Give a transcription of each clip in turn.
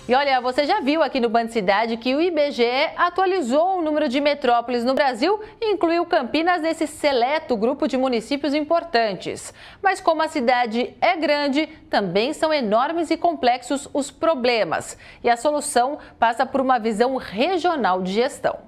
E olha, você já viu aqui no Band Cidade que o IBGE atualizou o número de metrópoles no Brasil e incluiu Campinas nesse seleto grupo de municípios importantes. Mas como a cidade é grande, também são enormes e complexos os problemas. E a solução passa por uma visão regional de gestão.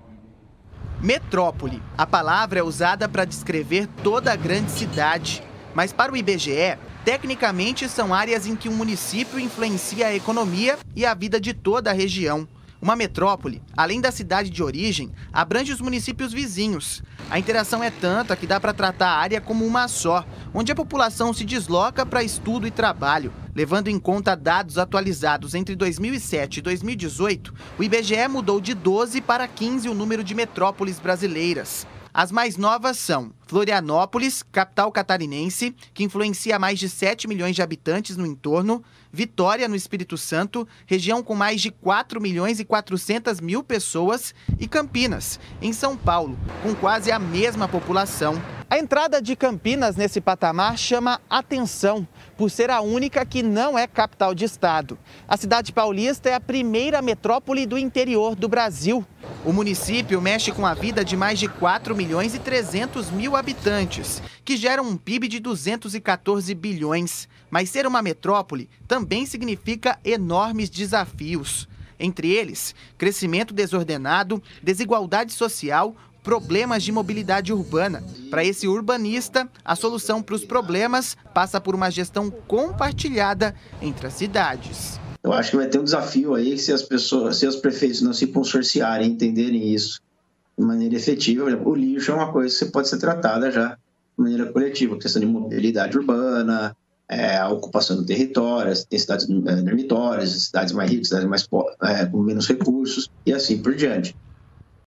Metrópole. A palavra é usada para descrever toda a grande cidade. Mas para o IBGE, tecnicamente são áreas em que um município influencia a economia e a vida de toda a região. Uma metrópole, além da cidade de origem, abrange os municípios vizinhos. A interação é tanta que dá para tratar a área como uma só, onde a população se desloca para estudo e trabalho. Levando em conta dados atualizados entre 2007 e 2018, o IBGE mudou de 12 para 15 o número de metrópoles brasileiras. As mais novas são Florianópolis, capital catarinense, que influencia mais de 7 milhões de habitantes no entorno, Vitória, no Espírito Santo, região com mais de 4 milhões e 400 mil pessoas, e Campinas, em São Paulo, com quase a mesma população. A entrada de Campinas nesse patamar chama atenção, por ser a única que não é capital de estado. A cidade paulista é a primeira metrópole do interior do Brasil. O município mexe com a vida de mais de 4 milhões e 300 mil habitantes, que geram um PIB de 214 bilhões. Mas ser uma metrópole também significa enormes desafios. Entre eles, crescimento desordenado, desigualdade social, problemas de mobilidade urbana. Para esse urbanista, a solução para os problemas passa por uma gestão compartilhada entre as cidades. Eu acho que vai ter um desafio aí se os prefeitos não se consorciarem, entenderem isso de maneira efetiva. O lixo é uma coisa que pode ser tratada já de maneira coletiva, a questão de mobilidade urbana, a ocupação do território, tem cidades dormitórias, cidades mais ricas, cidades mais com menos recursos e assim por diante.